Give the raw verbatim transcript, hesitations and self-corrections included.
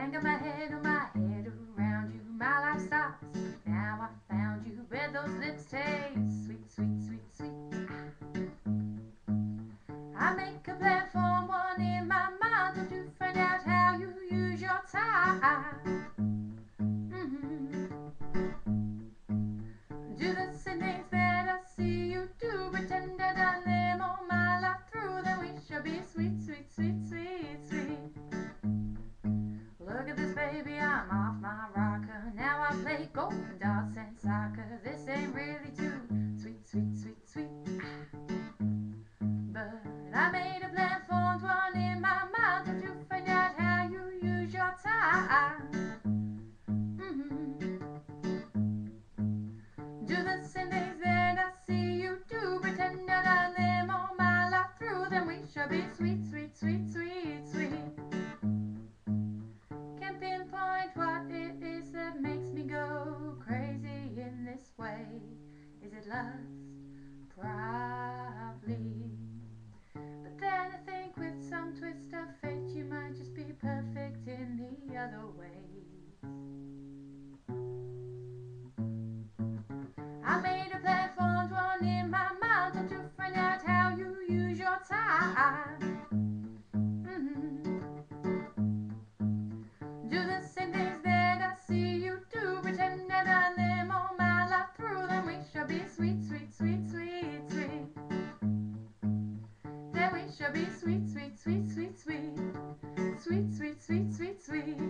I got my head on my head around you, my life stops. Now I found you where those lips taste sweet, sweet, sweet, sweet. I make a plan for one in my mind. Don't you find out how you use your time? Mm-hmm. Do the same things that I see you do. Pretend that I live all my life through. Then we shall be sweet, sweet, sweet, sweet, sweet. Look at this baby, I'm off my rocker. Now I play golden darts and soccer. This ain't really too sweet, sweet, sweet, sweet. But I made a plan, formed one in my mind. Don't you find out how you use your time? Mm-hmm. Do the same things that I see you do. Pretend that I live all my life through. Then we shall be sweet, sweet, sweet, sweet, sweet. Can't pinpoint what it is that makes me go crazy in this way. Is it lust? Probably. But then I think with some twist of fate, you might just be perfect in the other ways. I made a plan, formed one in my mind. Don't you find out how you use your time? Mm-hmm. Do the same things that I see you do. Pretend that I live all my life through. Then we shall be sweet, sweet, sweet, sweet, sweet. Then we shall be sweet, sweet, sweet, sweet, sweet. Sweet, sweet, sweet, sweet, sweet.